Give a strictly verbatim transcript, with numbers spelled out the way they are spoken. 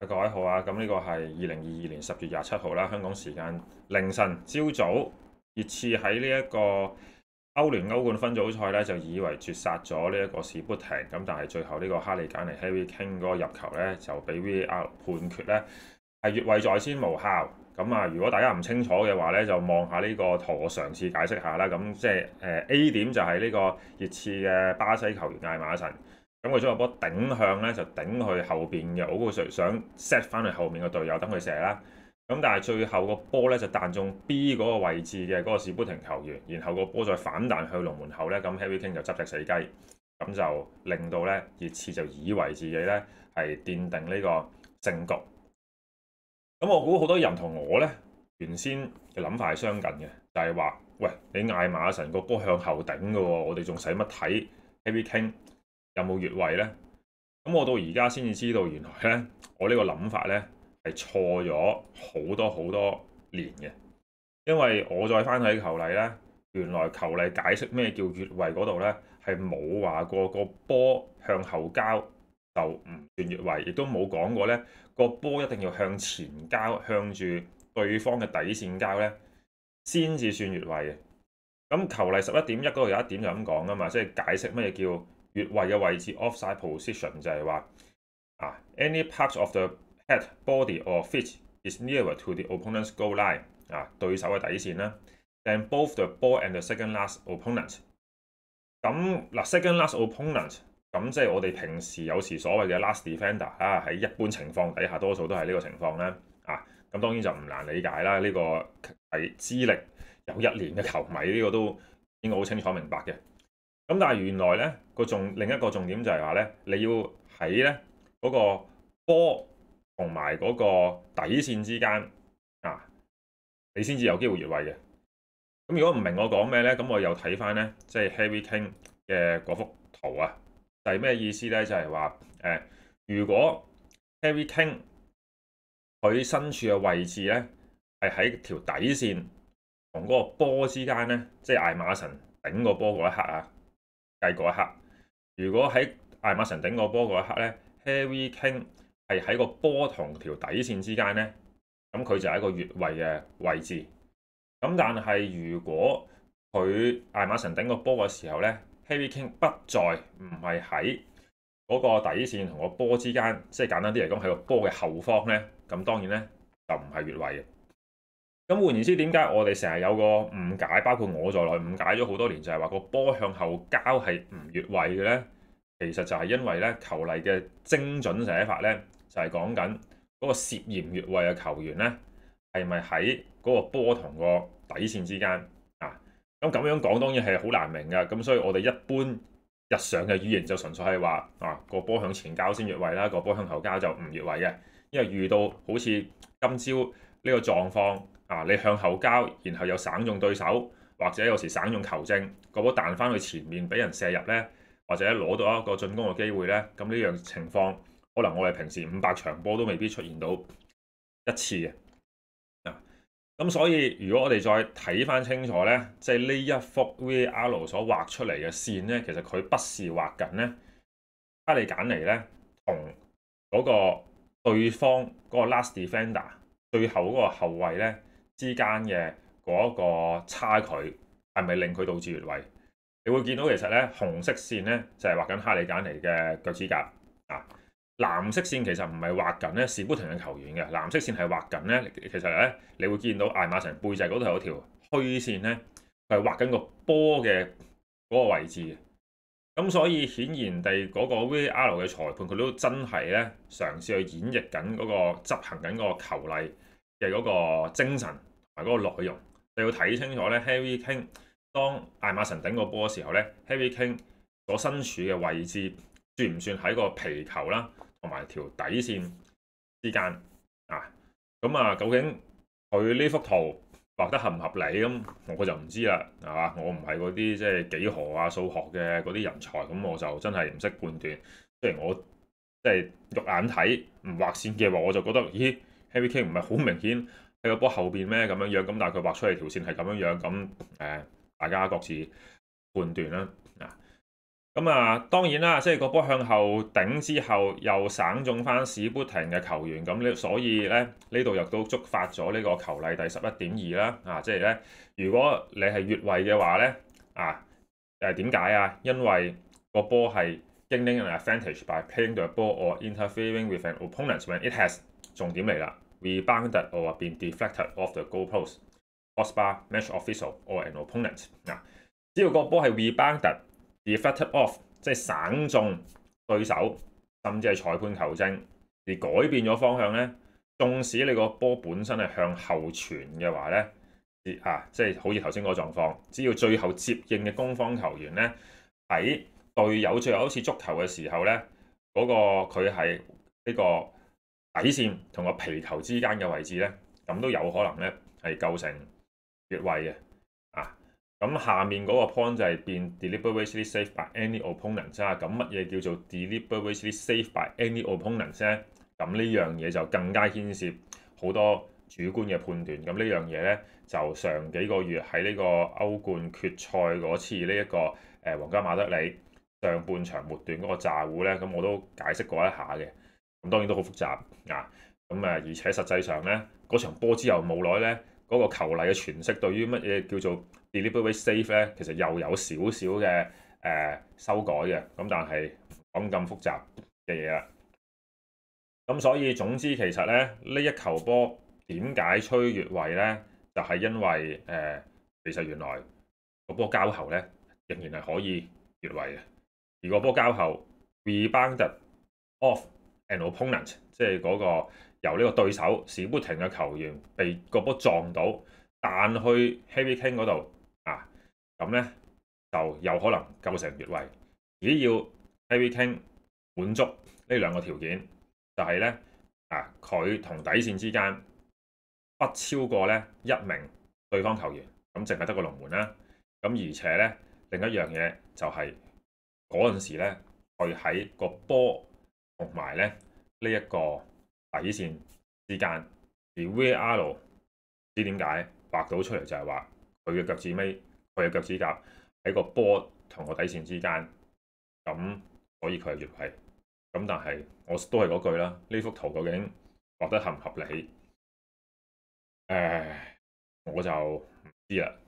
各位好啊！咁呢個係二零二二年十月廿七號啦，香港時間凌晨朝早，熱刺喺呢一個歐聯歐冠分組賽咧，就以為絕殺咗呢一個士砵亭，咁但係最後呢個哈利簡尼 Harry Kane 嗰個入球咧，就俾 V A R 判決咧係越位在先無效。咁啊，如果大家唔清楚嘅話咧，就望下呢個圖，我嘗試解釋下啦。咁即係誒 A 點就係呢個熱刺嘅巴西球員艾馬臣。咁佢將個波頂向咧，就頂去後邊嘅，我個想 set 翻去後面嘅隊友等佢射啦。咁但係最後個波咧就彈中 B 嗰個位置嘅嗰個士砵亭球員，然後個波再反彈去龍門後咧，咁 Harry Kane 就執隻死雞，咁就令到咧熱刺就以為自己咧係奠定呢個勝局。咁我估好多人同我咧原先嘅諗法係相近嘅，就係話：喂，你艾馬臣個波向後頂嘅喎，我哋仲使乜睇 Harry Kane有冇越位呢？咁我到而家先至知道，原來咧我呢個諗法咧係錯咗好多好多年嘅。因為我再翻睇球例咧，原來球例解釋咩叫越位嗰度咧係冇話過個波向後交就唔算越位，亦都冇講過咧個波一定要向前交，向住對方嘅底線交咧先至算越位嘅。咁球例十一點一嗰度有一點就咁講啊嘛，即係解釋乜嘢叫越位嘅位置 offside position， 就係話啊 any part of the head, body or feet is nearer to the opponent's goal line， 啊對手嘅底線啦。than both the ball and the second last opponent。咁嗱 second last opponent， 咁即係我哋平時有時所謂嘅 last defender 啊，喺一般情況底下多數都係呢個情況啦。啊咁當然就唔難理解啦，呢、這個係資歷有一年嘅球迷呢、這個都應該好清楚明白嘅。咁但係原來咧個重另一個重點就係話咧，你要喺咧嗰個波同埋嗰個底線之間啊，你先至有機會越位嘅。咁如果唔明我講咩咧，咁我又睇翻咧，即係 Harry Kane 嘅嗰幅圖啊，就係咩意思咧？就係話誒，如果 Harry Kane 佢身處嘅位置咧係喺條底線同嗰個波之間咧，即係艾馬臣頂個波嗰一刻啊。計嗰一刻，如果喺艾馬臣頂個波嗰一刻咧 ，Harry Kane 係喺個波同條底線之間咧，咁佢就係一個越位嘅位置。咁但係如果佢艾馬臣頂個波嘅時候咧 ，Harry Kane 不在，唔係喺嗰個底線同個波之間，即係簡單啲嚟講喺個波嘅後方咧，咁當然咧就唔係越位嘅。咁換言之，點解我哋成日有個誤解，包括我在內誤解咗好多年，就係話個波向後交係唔越位嘅咧？其實就係因為咧球例嘅精準寫法咧，就係講緊嗰個涉嫌越位嘅球員咧，係咪喺嗰個波同個底線之間啊？咁咁樣講當然係好難明㗎。咁所以我哋一般日常嘅語言就純粹係話啊，個波向前交先越位啦，個波向後交就唔越位嘅。因為遇到好似今朝呢個狀況。啊！你向後交，然後又省中對手，或者有時省中球證，個波彈翻去前面俾人射入咧，或者攞到一個進攻嘅機會咧，咁呢樣情況可能我哋平時五百場波都未必出現到一次嘅。啊，咁所以如果我哋再睇翻清楚咧，即係呢一幅 V A R 所畫出嚟嘅線咧，其實佢不是畫緊咧哈利簡尼咧同嗰個對方嗰個 last defender 最後嗰個後衞咧之間嘅嗰個差距係咪令佢導致越位？你會見到其實咧紅色線咧就係畫緊哈利簡尼嘅腳趾甲啊，藍色線其實唔係畫緊咧士砵亭嘅球員嘅，藍色線係畫緊咧其實咧你會見到艾馬臣背脊嗰度有條虛線咧，佢係畫緊個波嘅嗰個位置嘅。咁所以顯然地嗰個 V A R 嘅裁判佢都真係咧嘗試去演繹緊嗰個執行緊嗰個球例嘅嗰個精神同埋嗰個內容，你要睇清楚咧。Harry Kane 當艾馬臣頂個波嘅時候咧 ，Harry Kane 所身處嘅位置算唔算喺個皮球啦同埋條底線之間啊？咁啊，究竟佢呢幅圖畫得合唔合理咁，我就唔知啦，係嘛？我唔係嗰啲即係幾何啊、數學嘅嗰啲人才，咁我就真係唔識判斷。雖然我即係肉眼睇唔畫線嘅話，我就覺得咦〜Harry Kane 唔係好明顯喺個波後邊咩咁樣樣，咁但係佢畫出嚟條線係咁樣樣，咁誒大家各自判斷啦啊。 咁啊，當然啦，即係個波向後頂之後，又省中翻史砵廷嘅球員，咁呢，所以咧呢度又都觸發咗呢個球例第十一點二啦。啊，即係咧，如果你係越位嘅話咧，啊誒點解啊？因為個波係 gaining an advantage by playing the ball or interfering with an opponent when it has 重點嚟啦 rebounded or been deflected off the goalpost, crossbar, match official or an opponent。嗱，只要個波係 rebounded、deflected off， 即係省中對手，甚至係裁判球證而改變咗方向咧，縱使你個波本身係向後傳嘅話咧。啊，即係好似頭先嗰個狀況，只要最後接應嘅攻方球員咧喺隊友最後一次捉球嘅時候咧，嗰、那個佢係呢個底線同個皮球之間嘅位置咧，咁都有可能咧係構成越位嘅。啊，咁下面嗰個 point 就係變 deliberately saved by any opponent 啊。咁乜嘢叫做 deliberately saved by any opponent 咧？咁呢樣嘢就更加牽涉好多主觀嘅判斷。咁呢樣嘢咧，就上幾個月喺呢個歐冠決賽嗰次呢、這、一個誒、呃、皇家馬德里上半場末段嗰個詐糊咧，咁我都解釋過一下嘅。咁當然都好複雜啊。咁誒，而且實際上咧，嗰場波之後冇耐咧，嗰、那個球例嘅詮釋對於乜嘢叫做 deliberate save 咧，其實又有少少嘅誒修改嘅。咁但係講咁複雜嘅嘢啦。咁所以總之其實咧，呢一球波點解吹越位咧？就係因為誒、呃，其實原來個波交後咧，仍然係可以越位嘅。而個波交後 rebounded off an opponent， 即係嗰個由呢個對手史砵廷嘅球員被個波撞到，彈去 Harry Kane 嗰度啊，咁咧就有可能構成越位。只要 Harry Kane 滿足呢兩個條件，就係咧啊，佢同底線之間不超過咧一名對方球員，咁淨係得個龍門啦。咁而且咧另一樣嘢就係嗰陣時咧，佢喺個波同埋咧呢一個底線之間，而 V R 唔知點解畫到出嚟就係話佢嘅腳趾尾、佢嘅腳趾甲喺個波同個底線之間，咁所以佢係越位。咁但係我都係嗰句啦，呢幅圖究竟畫得合唔合理？誒，我就唔知啦。